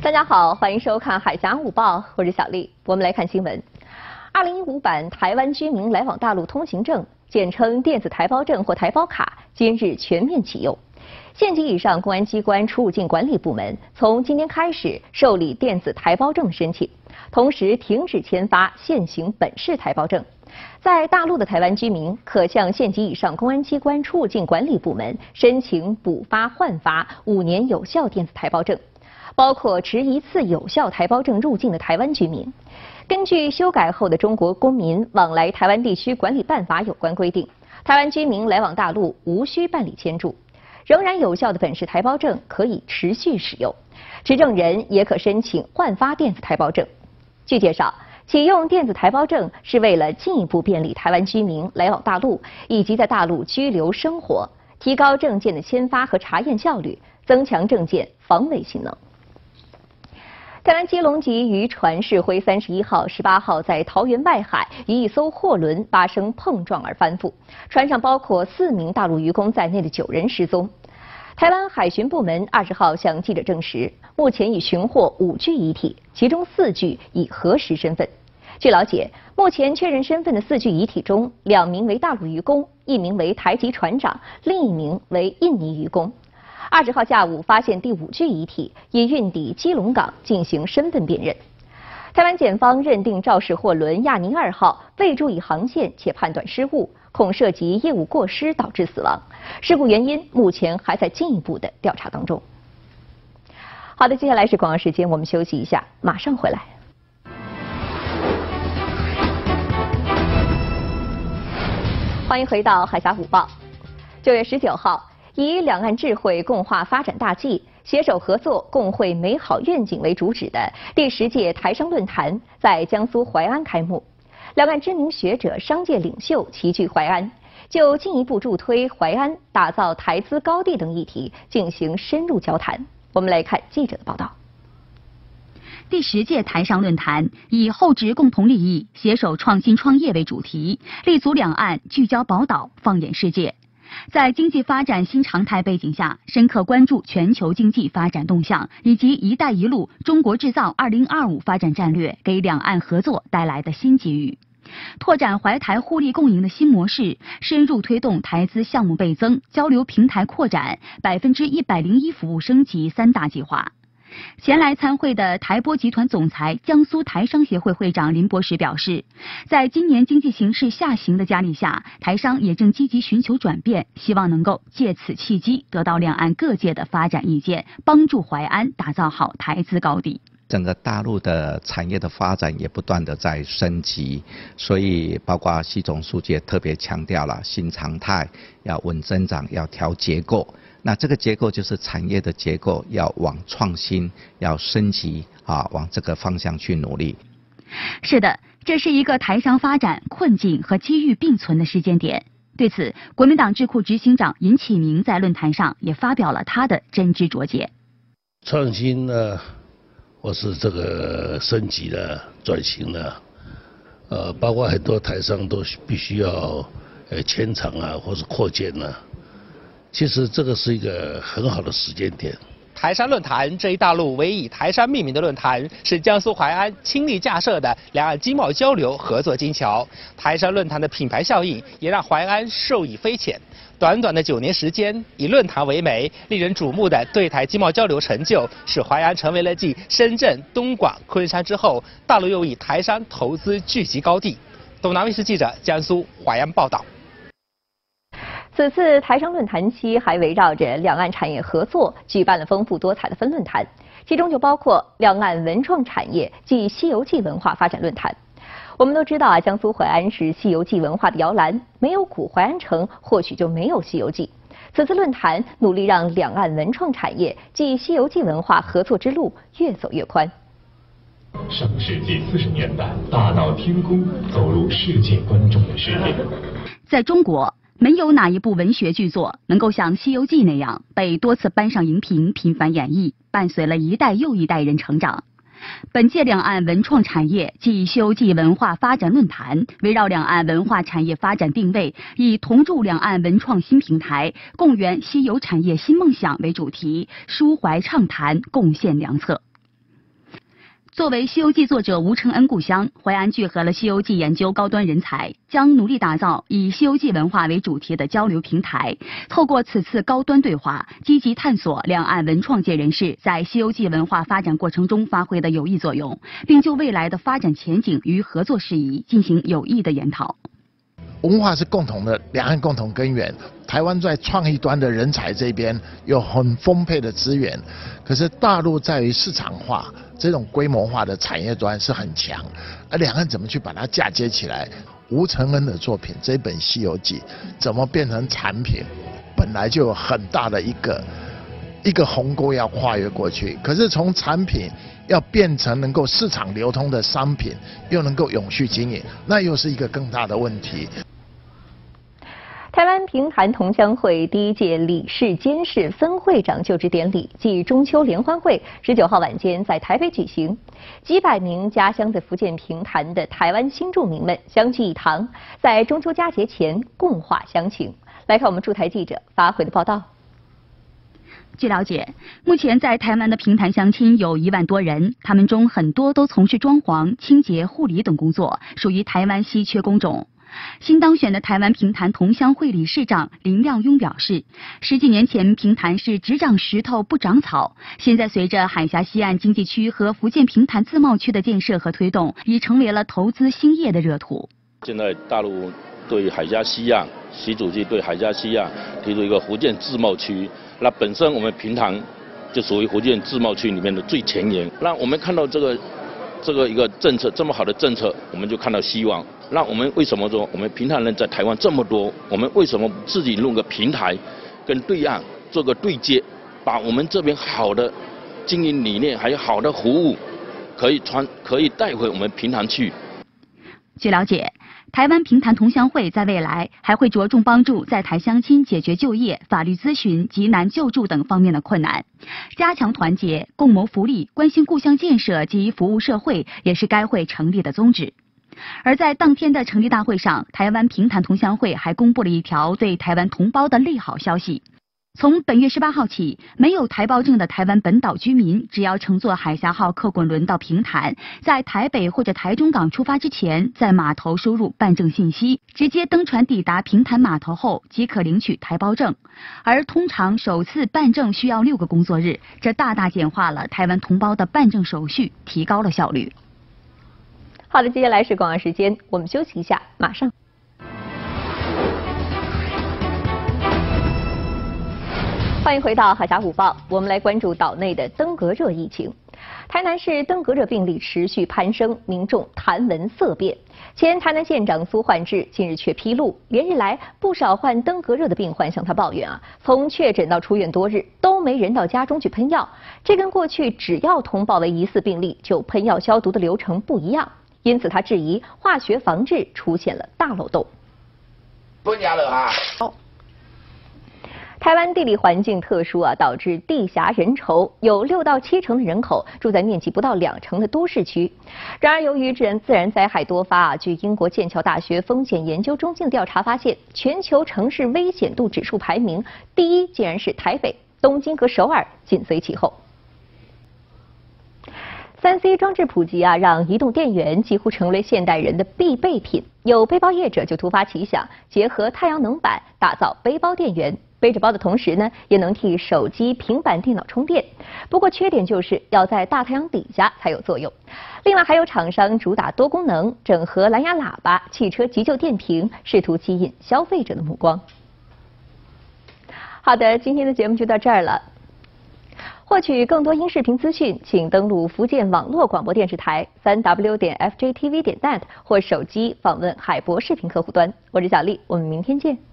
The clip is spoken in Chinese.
大家好，欢迎收看《海峡午报》，我是小丽。我们来看新闻。2015版台湾居民来往大陆通行证，简称电子台胞证或台胞卡，今日全面启用。县级以上公安机关出入境管理部门从今天开始受理电子台胞证申请，同时停止签发现行本市台胞证。在大陆的台湾居民可向县级以上公安机关出入境管理部门申请补发换发5年有效电子台胞证，包括持1次有效台胞证入境的台湾居民。根据修改后的《中国公民往来台湾地区管理办法》有关规定，台湾居民来往大陆无需办理签注，仍然有效的本市台胞证可以持续使用，持证人也可申请换发电子台胞证。据介绍，启用电子台胞证是为了进一步便利台湾居民来往大陆以及在大陆居留生活，提高证件的签发和查验效率，增强证件防伪性能。台湾基隆籍渔船世辉31号、18号在桃园外海与一艘货轮发生碰撞而翻覆，船上包括4名大陆渔工在内的9人失踪。台湾海巡部门20号向记者证实，目前已寻获5具遗体，其中4具已核实身份。据了解，目前确认身份的4具遗体中，2名为大陆渔工，1名为台籍船长，另1名为印尼渔工。20号下午发现第5具遗体，已运抵基隆港进行身份辨认。台湾检方认定肇事货轮亚宁2号未注意航线且判断失误，恐涉及业务过失导致死亡。事故原因目前还在进一步的调查当中。好的，接下来是广告时间，我们休息一下，马上回来。欢迎回到海峡午报。9月19号，以两岸智慧共话发展大计，携手合作共绘美好愿景为主旨的第10届台商论坛在江苏淮安开幕。两岸知名学者、商界领袖齐聚淮安，就进一步助推淮安打造台资高地等议题进行深入交谈。我们来看记者的报道。 第10届台商论坛以厚植共同利益、携手创新创业为主题，立足两岸，聚焦宝岛，放眼世界。在经济发展新常态背景下，深刻关注全球经济发展动向以及“一带一路”中国制造2025发展战略给两岸合作带来的新机遇，拓展淮台互利共赢的新模式，深入推动台资项目倍增、交流平台扩展、101%服务升级3大计划。前来参会的台玻集团总裁、江苏台商协会会长林博士表示，在今年经济形势下行的压力下，台商也正积极寻求转变，希望能够借此契机得到两岸各界的发展意见，帮助淮安打造好台资高地。 整个大陆的产业的发展也不断的在升级，所以包括习总书记也特别强调了新常态要稳增长，要调结构。那这个结构就是产业的结构，要往创新、要升级往这个方向去努力。 是的，这是一个台商发展困境和机遇并存的时间点。对此，国民党智库执行长尹启明在论坛上也发表了他的真知灼见。 创新呢，或是这个升级的、转型的，包括很多台商都必须要迁厂或是扩建其实这个是一个很好的时间点。 台商论坛这一大陆唯以台商命名的论坛，是江苏淮安倾力架设的两岸经贸交流合作金桥。台商论坛的品牌效应也让淮安受益匪浅。短短的9年时间，以论坛为媒，令人瞩目的对台经贸交流成就，使淮安成为了继深圳、东莞、昆山之后，大陆又以台商投资聚集高地。东南卫视记者江苏淮安报道。 此次台商论坛期还围绕着两岸产业合作举办了丰富多彩的分论坛，其中就包括两岸文创产业暨西游记文化发展论坛。我们都知道江苏淮安是西游记文化的摇篮，没有古淮安城，或许就没有西游记。此次论坛努力让两岸文创产业暨西游记文化合作之路越走越宽。 上世纪40年代，大闹天宫，走入世界观众的视野。 在中国，没有哪一部文学剧作能够像《西游记》那样被多次搬上荧屏、频繁演绎，伴随了一代又一代人成长。本届两岸文创产业暨西游记文化发展论坛围绕两岸文化产业发展定位，以同筑两岸文创新平台，共圆西游产业新梦想为主题，抒怀畅谈，贡献良策。 作为《西游记》作者吴承恩故乡，淮安聚合了《西游记》研究高端人才，将努力打造以《西游记》文化为主题的交流平台。透过此次高端对话，积极探索两岸文创界人士在《西游记》文化发展过程中发挥的有益作用，并就未来的发展前景与合作事宜进行有益的研讨。 文化是共同的，两岸共同根源。台湾在创意端的人才这边有很丰沛的资源，可是大陆在于市场化这种规模化的产业端是很强，而两岸怎么去把它嫁接起来？吴承恩的作品这本《西游记》怎么变成产品，本来就有很大的一个鸿沟要跨越过去，可是从产品要变成能够市场流通的商品，又能够永续经营，那又是一个更大的问题。 台湾评坛同乡会第1届理事监事分会长就职典礼暨中秋联欢会19号晚间在台北举行，几百名家乡在福建评坛的台湾新住民们相聚一堂，在中秋佳节前共话乡情。来看我们驻台记者发回的报道。 据了解，目前在台湾的评坛乡亲有1万多人，他们中很多都从事装潢、清洁、护理等工作，属于台湾稀缺工种。新当选的台湾评坛同乡会理事长林亮庸表示，10几年前评坛是只长石头不长草，现在随着海峡西岸经济区和福建评坛自贸区的建设和推动，已成为了投资兴业的热土。 现在大陆对海峡西岸，习主席对海峡西岸提出一个福建自贸区，那本身我们评坛就属于福建自贸区里面的最前沿。那我们看到这个一个政策这么好的政策，我们就看到希望。那我们为什么说我们评坛人在台湾这么多，我们为什么自己弄个平台，跟对岸做个对接，把我们这边好的经营理念还有好的服务，可以带回我们评坛去。 据了解，台湾评坛同乡会在未来还会着重帮助在台乡亲解决就业、法律咨询、急难救助等方面的困难，加强团结、共谋福利、关心故乡建设及服务社会，也是该会成立的宗旨。而在当天的成立大会上，台湾评坛同乡会还公布了一条对台湾同胞的利好消息。从本月18号起，没有台胞证的台湾本岛居民，只要乘坐海峡号客滚轮到评坛，在台北或者台中港出发之前，在码头输入办证信息，直接登船抵达评坛码头后，即可领取台胞证。而通常首次办证需要6个工作日，这大大简化了台湾同胞的办证手续，提高了效率。 好的，接下来是广告时间，我们休息一下，马上。欢迎回到《海峡午报》，我们来关注岛内的登革热疫情。台南市登革热病例持续攀升，民众谈闻色变。前台南县长苏焕智近日却披露，连日来不少患登革热的病患向他抱怨从确诊到出院多日都没人到家中去喷药，这跟过去只要通报为疑似病例就喷药消毒的流程不一样。因此，他质疑化学防治出现了大漏洞。台湾地理环境特殊导致地狭人稠，有6到7成的人口住在面积不到2成的都市区。然而，由于自然灾害多发据英国剑桥大学风险研究中心的调查发现，全球城市危险度指数排名第1竟然是台北、东京和首尔紧随其后。3C 装置普及让移动电源几乎成为现代人的必备品。有背包业者就突发奇想，结合太阳能板打造背包电源，背着包的同时也能替手机、平板电脑充电。不过缺点就是要在大太阳底下才有作用。另外还有厂商主打多功能，整合蓝牙喇叭、汽车急救电瓶，试图吸引消费者的目光。好的，今天的节目就到这儿了。获取更多音视频资讯，请登录福建网络广播电视台3w.fjtv.net 或手机访问海博视频客户端。我是小丽，我们明天见。